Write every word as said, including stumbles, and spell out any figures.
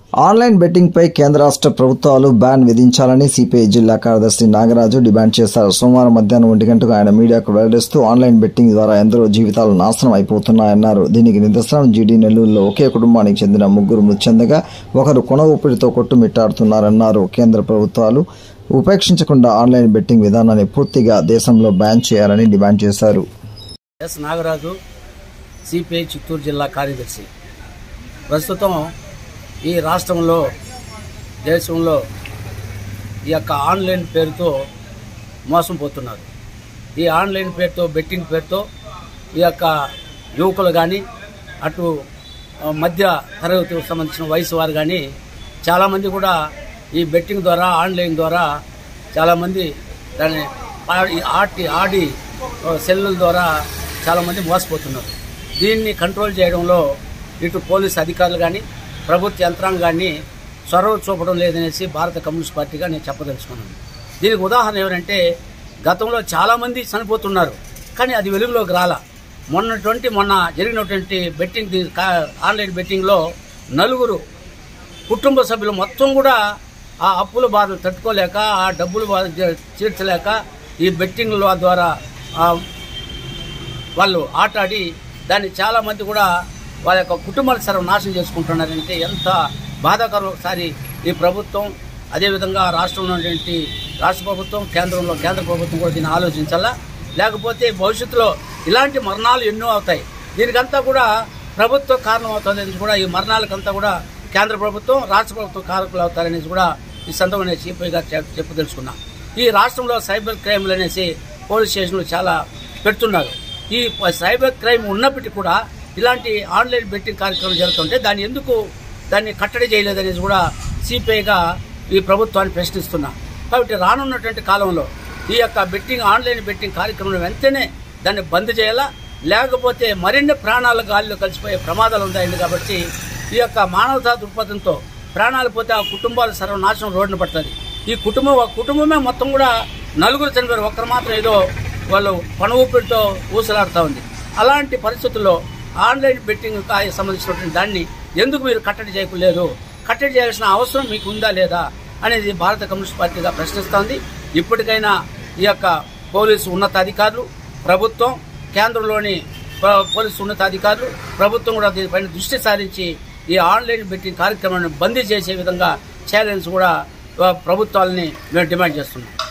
Online betting పై కేంద్ర రాష్ట్ర ప్రభుత్వాలు బ్యాన్ విధించాలని సిపిఐ జిల్లా కార్యదర్శి నాగరాజు డిమాండ్ చేశారు. సోమవారం మధ్యాహ్నం ఒంటి గంటకు ఆయన మీడియాకు వెల్లడిస్తూ ఆన్లైన్ బెట్టింగ్ ద్వారా ఎందరో జీవితాలు నాశనం అయిపోతున్నాయన్నారు. దీనికి నిదర్శనం జీడీ నెల్లూరులో ఒకే కుటుంబానికి చెందిన ముగ్గురు మృతి చెందగా ఒకరు కొన ఊపిరితో కొట్టుమిట్టాడుతున్నారన్నారు. కేంద్ర ప్రభుత్వాలు ఉపేక్షించకుండా ఆన్లైన్ బెట్టింగ్ విధానాన్ని పూర్తిగా దేశంలో బ్యాన్ చేయాలని డిమాండ్ చేశారు. ఎస్ నాగరాజు, సిపిఐ చిత్తూరు జిల్లా కార్యదర్శి. ప్రస్తుతం ఈ రాష్ట్రంలో దేశంలో ఈ యొక్క ఆన్లైన్ పేరుతో మోసం పోతున్నారు. ఈ ఆన్లైన్ పేరుతో బెట్టింగ్ పేరుతో ఈ యొక్క యువకులు కానీ అటు మధ్య తరగతికి సంబంధించిన వయసు వారు కానీ చాలామంది కూడా ఈ బెట్టింగ్ ద్వారా ఆన్లైన్ ద్వారా చాలామంది దాన్ని ఆడి ఆడి సెల్లుల ద్వారా చాలామంది మోసపోతున్నారు. దీన్ని కంట్రోల్ చేయడంలో ఇటు పోలీసు అధికారులు కానీ ప్రభుత్వ యంత్రాంగాన్ని చొరవ చూపడం లేదనేసి భారత కమ్యూనిస్ట్ పార్టీగా నేను చెప్పదలుచుకున్నాను. దీనికి ఉదాహరణ ఏమంటే గతంలో చాలామంది చనిపోతున్నారు, కానీ అది వెలుగులోకి రాలా. మొన్నటువంటి మొన్న జరిగినటువంటి బెట్టింగ్ ఆన్లైన్ బెట్టింగ్లో నలుగురు కుటుంబ సభ్యులు మొత్తం కూడా ఆ అప్పుల బాధలు తట్టుకోలేక ఆ డబ్బులు తీర్చలేక ఈ బెట్టింగ్ల ద్వారా వాళ్ళు ఆటాడి దాన్ని చాలామంది కూడా వాళ్ళ యొక్క కుటుంబాలు సర్వనాశనం చేసుకుంటున్నారంటే ఎంత బాధాకరం. ఒకసారి ఈ ప్రభుత్వం అదేవిధంగా రాష్ట్రంలో ఉన్నటువంటి రాష్ట్ర ప్రభుత్వం కేంద్రంలో కేంద్ర ప్రభుత్వం కూడా దీన్ని ఆలోచించాలా. లేకపోతే భవిష్యత్తులో ఇలాంటి మరణాలు ఎన్నో అవుతాయి. దీనికంతా కూడా ప్రభుత్వం కారణం అవుతుంది కూడా ఈ మరణాలకంతా కూడా కేంద్ర ప్రభుత్వం రాష్ట్ర ప్రభుత్వం కారకులు అవుతారనేసి కూడా ఈ సందర్భంగా చీఫ్గా చెప్పదలుచుకున్నా. ఈ రాష్ట్రంలో సైబర్ క్రైమ్లు అనేసి పోలీస్ స్టేషన్లు చాలా పెడుతున్నారు. ఈ సైబర్ క్రైమ్ ఉన్నప్పటికీ కూడా ఇలాంటి ఆన్లైన్ బెట్టింగ్ కార్యక్రమం జరుగుతుంటే దాన్ని ఎందుకు దాన్ని కట్టడి చేయలేదనేది కూడా సిపిఐగా ఈ ప్రభుత్వాన్ని ప్రశ్నిస్తున్నా. కాబట్టి రానున్నటువంటి కాలంలో ఈ యొక్క బెట్టింగ్ ఆన్లైన్ బెట్టింగ్ కార్యక్రమం వెంటనే దాన్ని బంద్ చేయాలా. లేకపోతే మరిన్ని ప్రాణాల గాలిలో కలిసిపోయే ప్రమాదాలు ఉన్నాయండి. కాబట్టి ఈ యొక్క మానవతా దృక్పథంతో ప్రాణాలు పోతే ఆ కుటుంబాలు సర్వనాశనం రోడ్డున పడుతుంది. ఈ కుటుంబం కుటుంబమే మొత్తం కూడా నలుగురు చనిపోయారు, ఒక్కరు మాత్రం ఏదో వాళ్ళు పణ ఊపిరితో ఊసలాడుతూ ఉంది. అలాంటి పరిస్థితుల్లో ఆన్లైన్ బెట్టింగ్ సంబంధించినటువంటి దాన్ని ఎందుకు మీరు కట్టడి చేయలేదు, కట్టడి చేయాల్సిన అవసరం మీకు ఉందా లేదా అనేది భారత కమ్యూనిస్ట్ పార్టీగా ప్రశ్నిస్తోంది. ఇప్పటికైనా ఈ యొక్క పోలీసు ఉన్నతాధికారులు, ప్రభుత్వం, కేంద్రంలోని పోలీసు ఉన్నతాధికారులు, ప్రభుత్వం కూడా దీనిపైన దృష్టి సారించి ఈ ఆన్లైన్ బెట్టింగ్ కార్యక్రమాన్ని బందీ చేసే విధంగా చేయాలని కూడా ప్రభుత్వాలని మేము డిమాండ్ చేస్తున్నాం.